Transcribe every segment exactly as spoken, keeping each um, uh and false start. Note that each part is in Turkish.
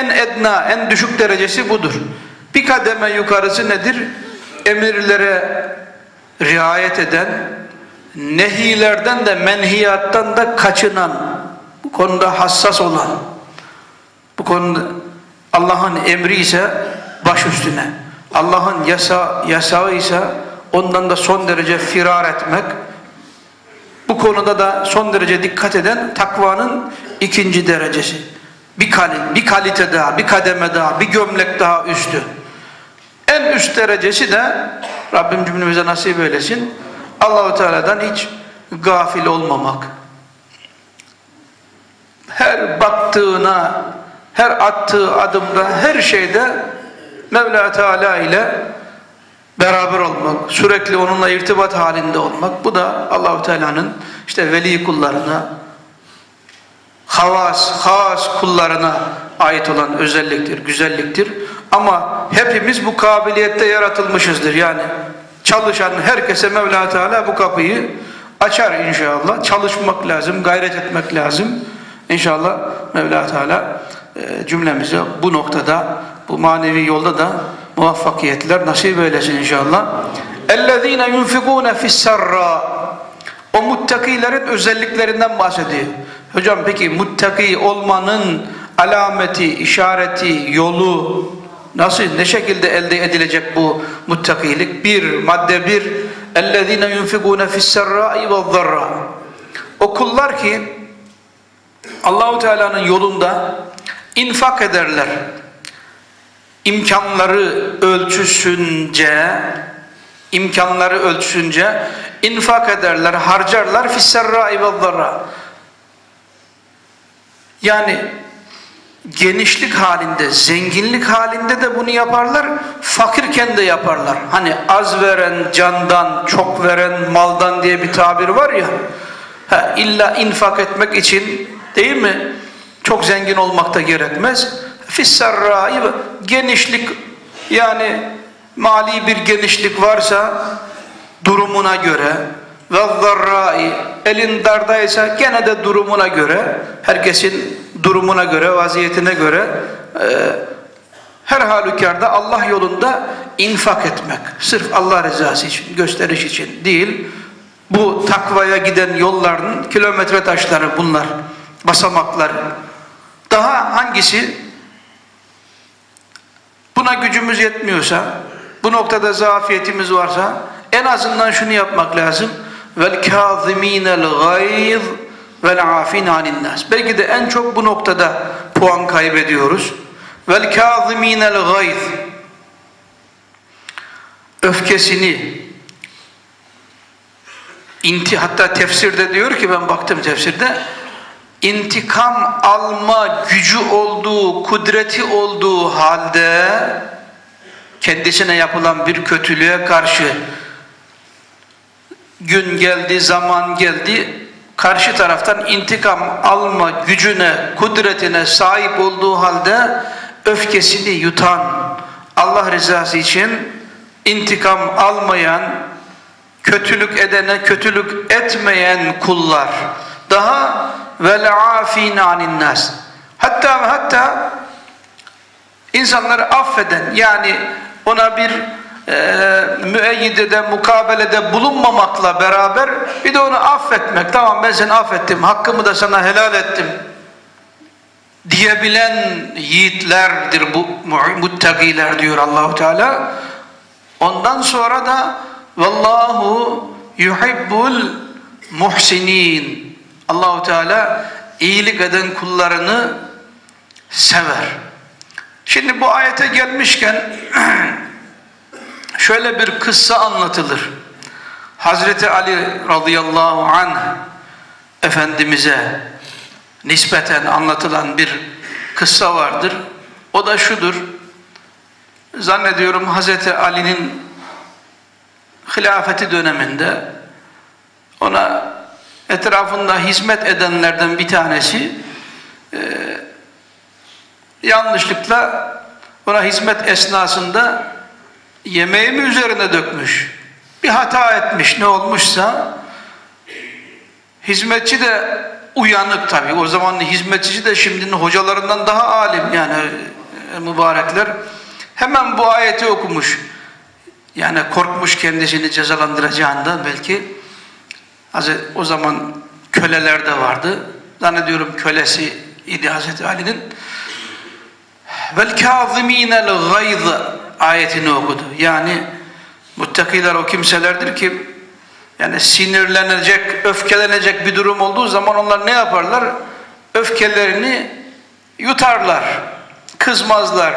en edna, en düşük derecesi budur. Bir kademe yukarısı nedir? Emirlere riayet eden, nehilerden de menhiyattan da kaçınan, bu konuda hassas olan, bu konuda Allah'ın emri ise baş üstüne, Allah'ın yasa, yasağı ise ondan da son derece firar etmek, bu konuda da son derece dikkat eden takvanın ikinci derecesi. Bir, kal bir kalite daha, bir kademe daha, bir gömlek daha üstü. En üst derecesi de Rabbim cümlemize nasip eylesin, Allah-u Teala'dan hiç gafil olmamak. Her baktığına, her attığı adımda, her şeyde Mevla Teala ile beraber olmak, sürekli onunla irtibat halinde olmak, bu da Allah-u Teala'nın işte veli kullarına, havas, has kullarına ait olan özelliktir, güzelliktir. Ama hepimiz bu kabiliyette yaratılmışızdır. Yani çalışan herkese Mevla Teala bu kapıyı açar inşallah. Çalışmak lazım, gayret etmek lazım. İnşallah Mevla Teala e, cümlemize bu noktada, bu manevi yolda da muvaffakiyetler nasip eylesin inşallah. اَلَّذ۪ينَ يُنْفِقُونَ فِي السَّرَّى O muttakilerin özelliklerinden bahsediyor. Hocam peki muttaki olmanın alameti, işareti, yolu nasıl, ne şekilde elde edilecek bu muttakilik? Bir, madde bir, اَلَّذ۪ينَ يُنْفِقُونَ فِي السَّرَّاءِ وَالضَّرَّى O kullar ki Allah-u Teala'nın yolunda infak ederler. İmkanları ölçüsünce, imkanları ölçüsünce infak ederler, harcarlar. فِي السَّرَّاءِ وَالضَّرَّى Yani genişlik halinde, zenginlik halinde de bunu yaparlar, fakirken de yaparlar. Hani az veren candan, çok veren maldan diye bir tabir var ya, ha, illa infak etmek için değil mi? Çok zengin olmak da gerekmez. Fissarra'yı genişlik, yani mali bir genişlik varsa durumuna göre, ve zarra'i elin dardaysa gene de durumuna göre, herkesin durumuna göre, vaziyetine göre e, her halükarda Allah yolunda infak etmek. Sırf Allah rızası için, gösteriş için değil. Bu takvaya giden yolların kilometre taşları bunlar, basamaklar. Daha hangisi? Buna gücümüz yetmiyorsa, bu noktada zafiyetimiz varsa en azından şunu yapmak lazım. Vel kâzimînel gayz vel afîn aninnâs. Belki de en çok bu noktada puan kaybediyoruz. Vel kâzimînel gayz. Öfkesini, inti, hatta tefsirde diyor ki, ben baktım tefsirde, intikam alma gücü olduğu, kudreti olduğu halde kendisine yapılan bir kötülüğe karşı gün geldi, zaman geldi, karşı taraftan intikam alma gücüne, kudretine sahip olduğu halde öfkesini yutan, Allah rızası için intikam almayan, kötülük edene kötülük etmeyen kullar. Daha vel afîn aninnâs. Hatta ve hatta insanları affeden, yani ona bir e, müeyyidede, mukabelede bulunmamakla beraber bir de onu affetmek. Tamam, ben seni affettim, hakkımı da sana helal ettim diyebilen yiğitlerdir bu muttakiler diyor Allah-u Teala. Ondan sonra da vallahu yuhibbul muhsinin. Allah-u Teala iyilik eden kullarını sever. Şimdi bu ayete gelmişken şöyle bir kıssa anlatılır. Hazreti Ali radıyallahu anh Efendimiz'e nispeten anlatılan bir kıssa vardır. O da şudur. Zannediyorum Hazreti Ali'nin hilafeti döneminde ona etrafında hizmet edenlerden bir tanesi e, yanlışlıkla ona hizmet esnasında yemeğimi üzerine dökmüş. Bir hata etmiş, ne olmuşsa hizmetçi de uyanık tabii. O zamanın hizmetçisi de şimdinin hocalarından daha alim yani e, mübarekler. Hemen bu ayeti okumuş. Yani korkmuş kendisini cezalandıracağından belki. O zaman köleler de vardı. Zannediyorum kölesi idi Hazreti Ali'nin. Vel kâzimînel gayz ayetini okudu. Yani muttakiler o kimselerdir ki yani sinirlenecek, öfkelenecek bir durum olduğu zaman onlar ne yaparlar? Öfkelerini yutarlar, kızmazlar.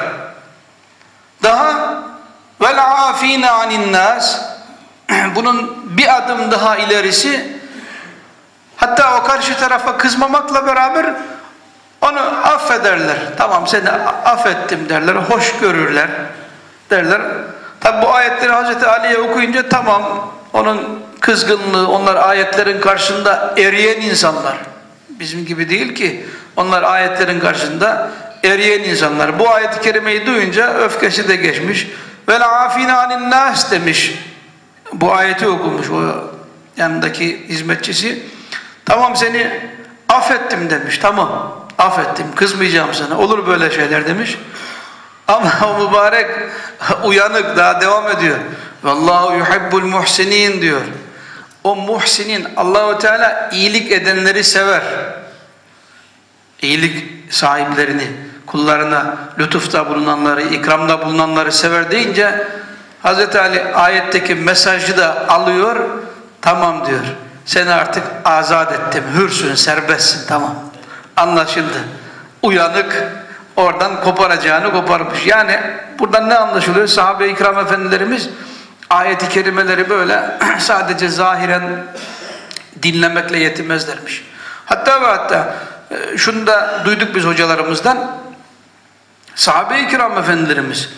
Daha vel afîne aninnâs, bunun bir adım daha ilerisi, hatta o karşı tarafa kızmamakla beraber onu affederler. Tamam seni affettim derler, hoş görürler derler. Tabi bu ayetleri Hazreti Ali'ye okuyunca tamam, onun kızgınlığı, onlar ayetlerin karşısında eriyen insanlar. Bizim gibi değil ki, onlar ayetlerin karşısında eriyen insanlar. Bu ayet-i kerimeyi duyunca öfkesi de geçmiş. Vel afine anin nas demiş. Bu ayeti okumuş o yanındaki hizmetçisi. Tamam seni affettim demiş. Tamam affettim, kızmayacağım sana, olur böyle şeyler demiş. Ama o mübarek uyanık, daha devam ediyor. Vallahu yuhibbul muhsinin diyor. O muhsinin, Allahu Teala iyilik edenleri sever. İyilik sahiplerini, kullarına lütufta bulunanları, ikramda bulunanları sever deyince Hazreti Ali ayetteki mesajı da alıyor. Tamam diyor. Seni artık azat ettim. Hürsün, serbestsin. Tamam. Anlaşıldı. Uyanık, oradan koparacağını koparmış. Yani buradan ne anlaşılıyor? Sahabe-i kiram efendilerimiz ayet-i kerimeleri böyle sadece zahiren dinlemekle yetinmezlermiş. Hatta ve hatta şunu da duyduk biz hocalarımızdan. Sahabe-i kiram efendilerimiz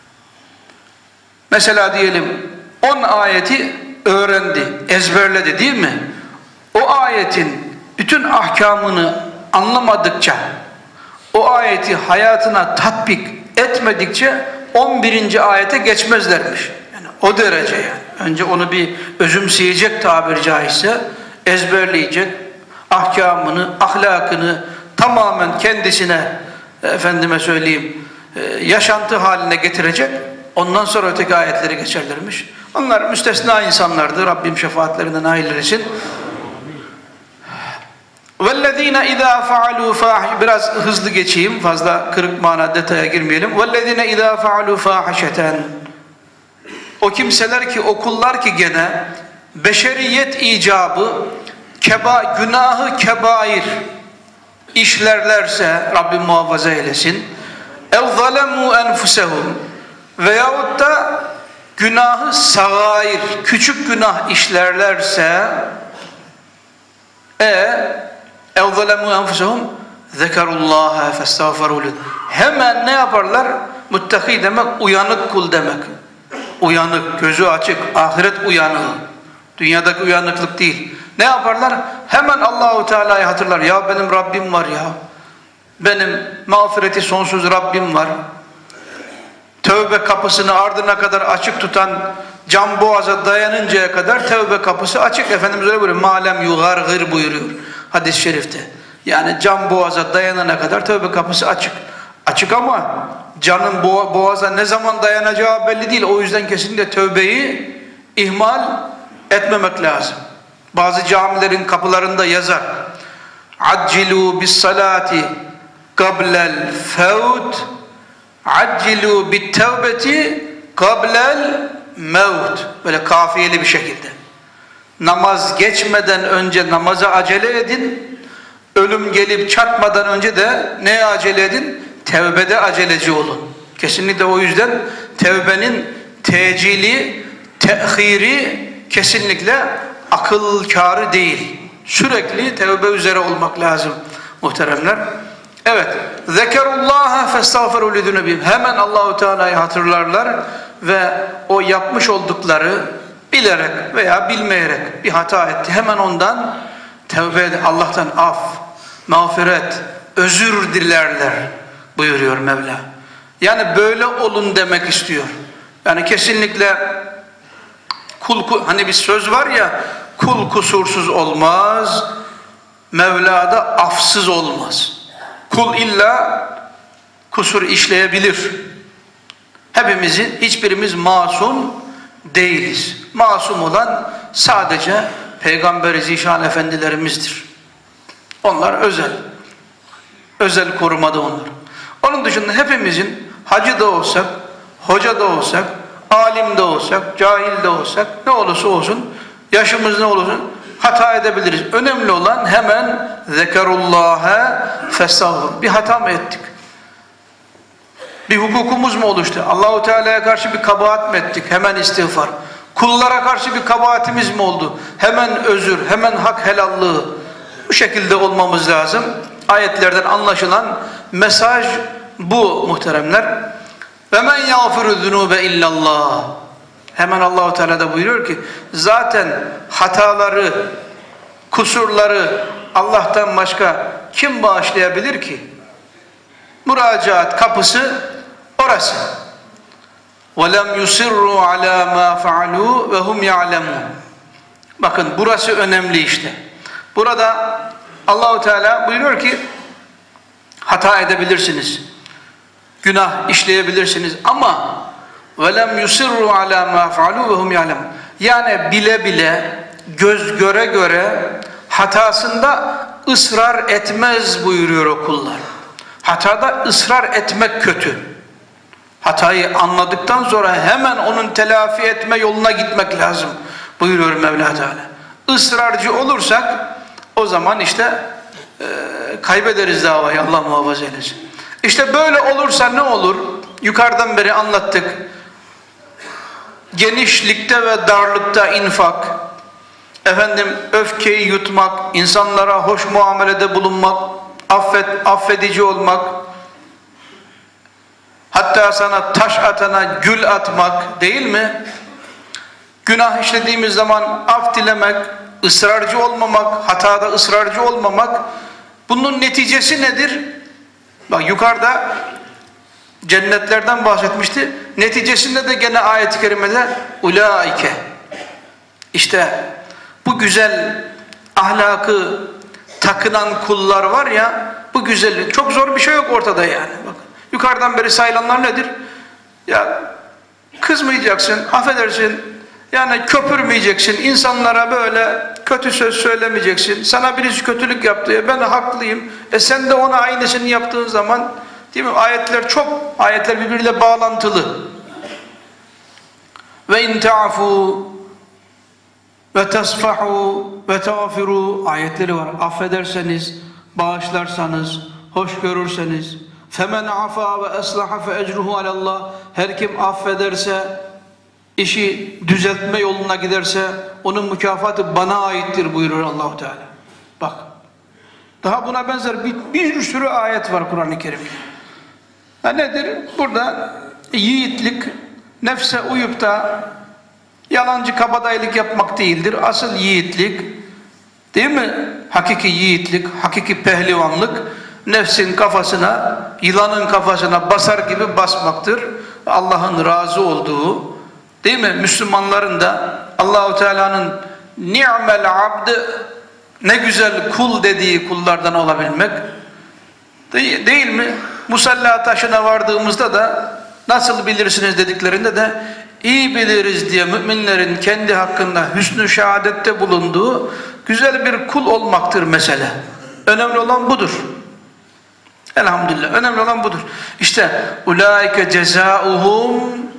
mesela diyelim on ayeti öğrendi, ezberledi değil mi? O ayetin bütün ahkamını anlamadıkça, o ayeti hayatına tatbik etmedikçe on birinci ayete geçmezlermiş. Yani o derece yani. Önce onu bir özümseyecek, tabiri caizse ezberleyecek, ahkamını, ahlakını tamamen kendisine, efendime söyleyeyim, yaşantı haline getirecek. Ondan sonra öteki ayetleri geçerlermiş. Onlar müstesna insanlardı. Rabbim şefaatlerinden nail eylesin. وَالَّذ۪ينَ اِذَا فَعَلُوا فَاحِشَةً, biraz hızlı geçeyim, fazla kırık mana detaya girmeyelim. وَالَّذ۪ينَ اِذَا فَعَلُوا فَاحِشَةً, o kimseler ki, o kullar ki gene beşeriyet icabı keba, günahı kebair işlerlerse, Rabbim muhafaza eylesin. اَوْ ظَلَمُوا اَنْفُسَهُمْ, veyahut da günahı sagair, küçük günah işlerlerse, e اَوْ ظَلَمُوا اَنْفُسَهُمْ ذَكَرُوا اللّٰهَ فَاسْتَغْفَرُوا لَهُ, hemen ne yaparlar? Muttaki demek uyanık kul demek. Uyanık, gözü açık, ahiret uyanığı. Dünyadaki uyanıklık değil. Ne yaparlar? Hemen Allahu Teala'yı hatırlar. Ya benim Rabbim var ya. Benim mağfireti sonsuz Rabbim var. Tövbe kapısını ardına kadar açık tutan, can boğaza dayanıncaya kadar tövbe kapısı açık. Efendimiz öyle buyuruyor. Malem yugargır buyuruyor hadis-i şerifte. Yani can boğaza dayanana kadar tövbe kapısı açık. Açık ama canın boğaza ne zaman dayanacağı belli değil. O yüzden kesinlikle tövbeyi ihmal etmemek lazım. Bazı camilerin kapılarında yazar. Accilu bis salati qablel fevt, accilu bit tevbeti qablel mevt. Böyle kafiyeli bir şekilde. Namaz geçmeden önce namaza acele edin. Ölüm gelip çatmadan önce de neye acele edin? Tevbede aceleci olun. Kesinlikle o yüzden tevbenin tecili, tehiri kesinlikle akıl kârı değil. Sürekli tevbe üzere olmak lazım muhteremler. Evet. Zekerullaha festağfiru lidunubihim. Hemen Allahu Teala'yı hatırlarlar ve o yapmış oldukları bilerek veya bilmeyerek bir hata etti. Hemen ondan tevbe edin. Allah'tan af, mağfiret, özür dilerler buyuruyor Mevla. Yani böyle olun demek istiyor. Yani kesinlikle kul, hani bir söz var ya, kul kusursuz olmaz, Mevla'da afsız olmaz. Kul illa kusur işleyebilir. Hepimizin, hiçbirimiz masum değiliz. Masum olan sadece Peygamber-i Zişan efendilerimizdir. Onlar özel. Özel korumada onlar. Onun dışında hepimizin hacı da olsak, hoca da olsak, alim de olsak, cahil de olsak, ne olursa olsun, yaşımız ne olursa hata edebiliriz. Önemli olan hemen zekerullâhe festağfir. Bir hata mı ettik? Bir hukukumuz mu oluştu? Allahu Teala'ya karşı bir kabahat mı ettik? Hemen istiğfar. Kullara karşı bir kabahatimiz mi oldu? Hemen özür, hemen hak helallığı. Bu şekilde olmamız lazım. Ayetlerden anlaşılan mesaj bu muhteremler. Ve men yağfiru zunube illallah. Hemen Allahu Teala da buyuruyor ki zaten hataları, kusurları Allah'tan başka kim bağışlayabilir ki? Müracaat kapısı orası. وَلَمْ يُسِرُّوا عَلَى مَا فَعَلُوا وَهُمْ يَعْلَمُونَ. Bakın burası önemli işte. Burada Allahu Teala buyuruyor ki hata edebilirsiniz. Günah işleyebilirsiniz ama وَلَمْ يُسِرُّوا عَلَى مَا فَعَلُوا وَهُمْ يَعْلَمُونَ. Yani bile bile, göz göre göre hatasında ısrar etmez buyuruyor o kullar. Hatada ısrar etmek kötü. Hatayı anladıktan sonra hemen onun telafi etme yoluna gitmek lazım buyuruyor Mevla Teala. Israrcı olursak o zaman işte e, kaybederiz davayı, Allah muhafaza eylesin. İşte böyle olursa ne olur? Yukarıdan beri anlattık. Genişlikte ve darlıkta infak, efendim öfkeyi yutmak, insanlara hoş muamelede bulunmak, affet, affedici olmak, hatta sana taş atana gül atmak değil mi? Günah işlediğimiz zaman af dilemek, ısrarcı olmamak, hatada ısrarcı olmamak, bunun neticesi nedir? Bak yukarıda cennetlerden bahsetmişti. Neticesinde de gene ayet-i kerimede ulaike. İşte bu güzel ahlakı takınan kullar var ya, bu güzellik. Çok zor bir şey yok ortada yani. Bakın. Yukarıdan beri sayılanlar nedir? Ya kızmayacaksın, affedersin, yani köpürmeyeceksin, insanlara böyle kötü söz söylemeyeceksin. Sana birisi kötülük yaptı ya ben haklıyım. E sen de ona aynısını yaptığın zaman, değil mi? Ayetler çok, ayetler birbiriyle bağlantılı. Ve in ta'fu ve tasfahu ve tağfiru ayetleri var. Affederseniz, bağışlarsanız, hoş görürseniz, femen afa ve eslaha fe ecruhu alallah. Her kim affederse, işi düzeltme yoluna giderse onun mükafatı bana aittir buyuruyor Allahu Teala. Bak. Daha buna benzer bir, bir sürü ayet var Kur'an-ı Kerim'de. Ha nedir? Burada yiğitlik nefse uyup da yalancı kabadayılık yapmak değildir. Asıl yiğitlik, değil mi? Hakiki yiğitlik, hakiki pehlivanlık nefsin kafasına, yılanın kafasına basar gibi basmaktır. Allah'ın razı olduğu, değil mi? Müslümanların da Allahu Teala'nın ni'mel abd, ne güzel kul dediği kullardan olabilmek. Değil, değil mi? Musalla taşına vardığımızda da nasıl bilirsiniz dediklerinde de iyi biliriz diye müminlerin kendi hakkında hüsnü şehadette bulunduğu güzel bir kul olmaktır mesele. Önemli olan budur. Elhamdülillah. Önemli olan budur. İşte ulaike cezauhum